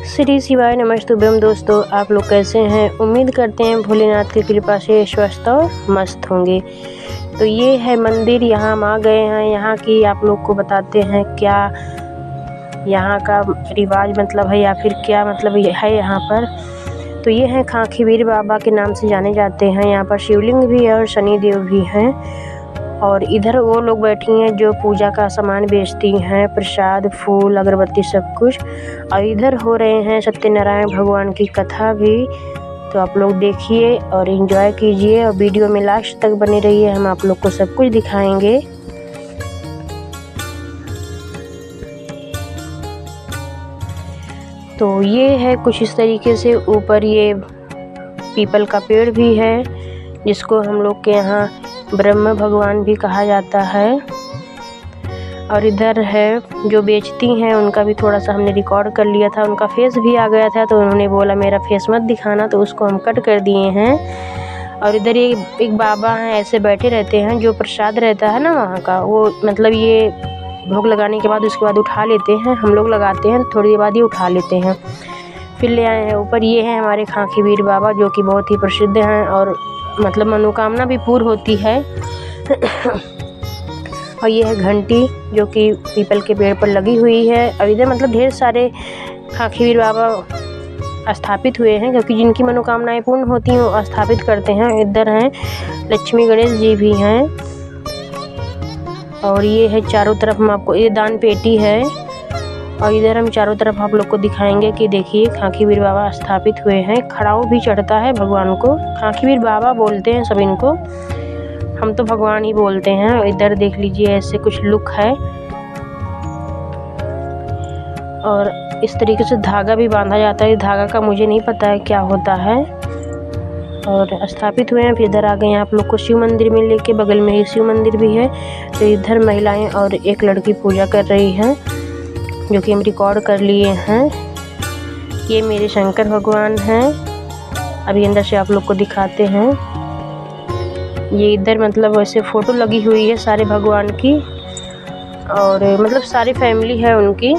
श्री शिवाय नमस्तुभ्यम। दोस्तों, आप लोग कैसे हैं? उम्मीद करते हैं भोलेनाथ की कृपा से स्वस्थ और मस्त होंगे। तो ये है मंदिर, यहाँ हम आ गए हैं। यहाँ की आप लोग को बताते हैं क्या यहाँ का रिवाज मतलब है या फिर क्या मतलब है यहाँ पर। तो ये है खांखीवीर बाबा के नाम से जाने जाते हैं। यहाँ पर शिवलिंग भी है और शनिदेव भी हैं। और इधर वो लोग बैठी हैं जो पूजा का सामान बेचती हैं, प्रसाद, फूल, अगरबत्ती, सब कुछ। और इधर हो रहे हैं सत्यनारायण भगवान की कथा भी। तो आप लोग देखिए और एंजॉय कीजिए और वीडियो में लास्ट तक बने रहिए, हम आप लोग को सब कुछ दिखाएंगे। तो ये है कुछ इस तरीके से। ऊपर ये पीपल का पेड़ भी है जिसको हम लोग के यहाँ ब्रह्म भगवान भी कहा जाता है। और इधर है जो बेचती हैं, उनका भी थोड़ा सा हमने रिकॉर्ड कर लिया था। उनका फेस भी आ गया था तो उन्होंने बोला मेरा फेस मत दिखाना, तो उसको हम कट कर दिए हैं। और इधर ये एक बाबा हैं, ऐसे बैठे रहते हैं। जो प्रसाद रहता है ना वहाँ का, वो मतलब ये भोग लगाने के बाद उसके बाद उठा लेते हैं। हम लोग लगाते हैं, थोड़ी देर बाद ये उठा लेते हैं, फिर ले आए हैं ऊपर। ये हैं हमारे खांखीवीर बाबा जो कि बहुत ही प्रसिद्ध हैं और मतलब मनोकामना भी पूर्ण होती है। और ये है घंटी जो कि पीपल के पेड़ पर लगी हुई है। और इधर मतलब ढेर सारे खांखीवीर बाबा स्थापित हुए हैं क्योंकि जिनकी मनोकामनाएं पूर्ण होती हैं वो स्थापित करते हैं। इधर हैं लक्ष्मी गणेश जी भी हैं। और ये है चारों तरफ हम आपको, ये दान पेटी है। और इधर हम चारों तरफ आप लोग को दिखाएंगे कि देखिए खांखीवीर बाबा स्थापित हुए हैं। खड़ाऊ भी चढ़ता है भगवान को। खांखीवीर बाबा बोलते हैं सब इनको, हम तो भगवान ही बोलते हैं। इधर देख लीजिए ऐसे कुछ लुक है। और इस तरीके से धागा भी बांधा जाता है। धागा का मुझे नहीं पता है क्या होता है। और स्थापित हुए हैं। फिर इधर आ गए हैं आप लोग को शिव मंदिर में लेके, बगल में ही शिव मंदिर भी है। तो इधर महिलाएं और एक लड़की पूजा कर रही हैं जो कि हम रिकॉर्ड कर लिए हैं। ये मेरे शंकर भगवान हैं। अभी अंदर से आप लोग को दिखाते हैं। ये इधर मतलब वैसे फ़ोटो लगी हुई है सारे भगवान की, और मतलब सारी फैमिली है उनकी।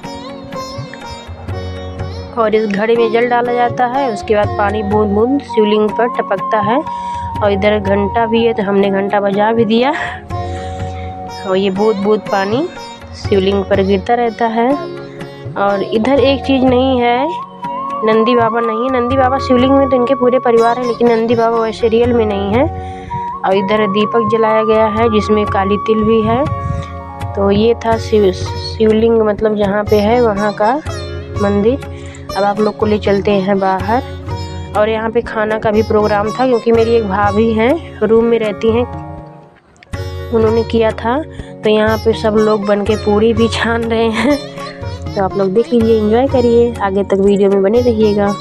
और इस घड़े में जल डाला जाता है, उसके बाद पानी बूंद बूंद शिवलिंग पर टपकता है। और इधर घंटा भी है तो हमने घंटा बजा भी दिया। और ये बूंद बूंद पानी शिवलिंग पर गिरता रहता है। और इधर एक चीज़ नहीं है, नंदी बाबा नहीं है। नंदी बाबा शिवलिंग में तो इनके पूरे परिवार है, लेकिन नंदी बाबा वैसे रियल में नहीं है। और इधर दीपक जलाया गया है जिसमें काली तिल भी है। तो ये था शिवलिंग मतलब जहाँ पे है वहाँ का मंदिर। अब आप लोग को ले चलते हैं बाहर। और यहाँ पे खाना का भी प्रोग्राम था क्योंकि मेरी एक भाभी हैं, रूम में रहती हैं, उन्होंने किया था। तो यहाँ पे सब लोग बन के पूरी भी छान रहे हैं। तो आप लोग देख लीजिए, एंजॉय करिए, आगे तक वीडियो में बने रहिएगा।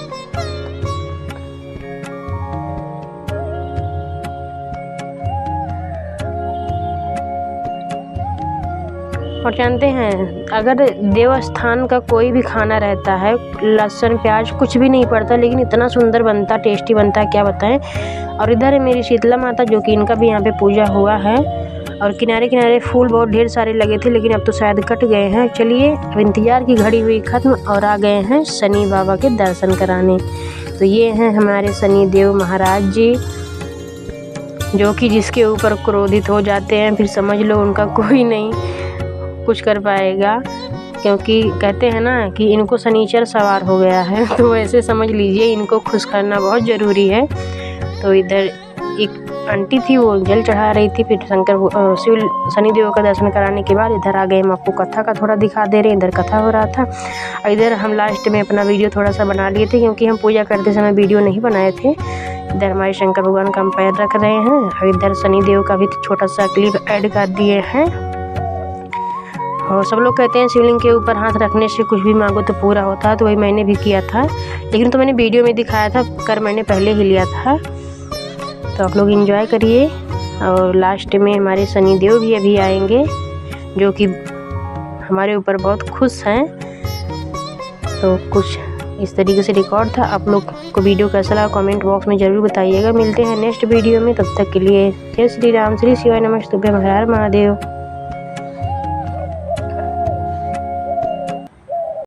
और जानते हैं अगर देवस्थान का कोई भी खाना रहता है, लहसुन प्याज कुछ भी नहीं पड़ता, लेकिन इतना सुंदर बनता, टेस्टी बनता है क्या बताएं। और इधर है मेरी शीतला माता जो कि इनका भी यहाँ पे पूजा हुआ है। और किनारे किनारे फूल बहुत ढेर सारे लगे थे, लेकिन अब तो शायद कट गए हैं। चलिए, अब इंतज़ार की घड़ी हुई ख़त्म और आ गए हैं शनि बाबा के दर्शन कराने। तो ये हैं हमारे शनि देव महाराज जी जो कि जिसके ऊपर क्रोधित हो जाते हैं फिर समझ लो उनका कोई नहीं कुछ कर पाएगा, क्योंकि कहते हैं ना कि इनको शनिचर सवार हो गया है। तो वैसे समझ लीजिए इनको खुश करना बहुत ज़रूरी है। तो इधर एक आंटी थी, वो जल चढ़ा रही थी। फिर शनिदेव का दर्शन कराने के बाद इधर आ गए। हम आपको कथा का थोड़ा दिखा दे रहे हैं। इधर कथा हो रहा था और इधर हम लास्ट में अपना वीडियो थोड़ा सा बना लिए थे क्योंकि हम पूजा करते समय वीडियो नहीं बनाए थे। इधर हमारे शंकर भगवान का हम पैर रख रहे हैं और इधर शनिदेव का भी छोटा सा क्लिप ऐड कर दिए हैं। और सब लोग कहते हैं शिवलिंग के ऊपर हाथ रखने से कुछ भी मांगो तो पूरा होता है, तो वही मैंने भी किया था, लेकिन तो मैंने वीडियो में दिखाया था, कर मैंने पहले ही लिया था। तो आप लोग एंजॉय करिए। और लास्ट में हमारे शनिदेव भी अभी आएंगे जो कि हमारे ऊपर बहुत खुश हैं। तो कुछ इस तरीके से रिकॉर्ड था। आप लोग को वीडियो कैसा लगा कमेंट बॉक्स में ज़रूर बताइएगा। मिलते हैं नेक्स्ट वीडियो में, तब तक के लिए जय श्री राम, श्री शिवाय नमस्तुभ्यम, हर हर महादेव।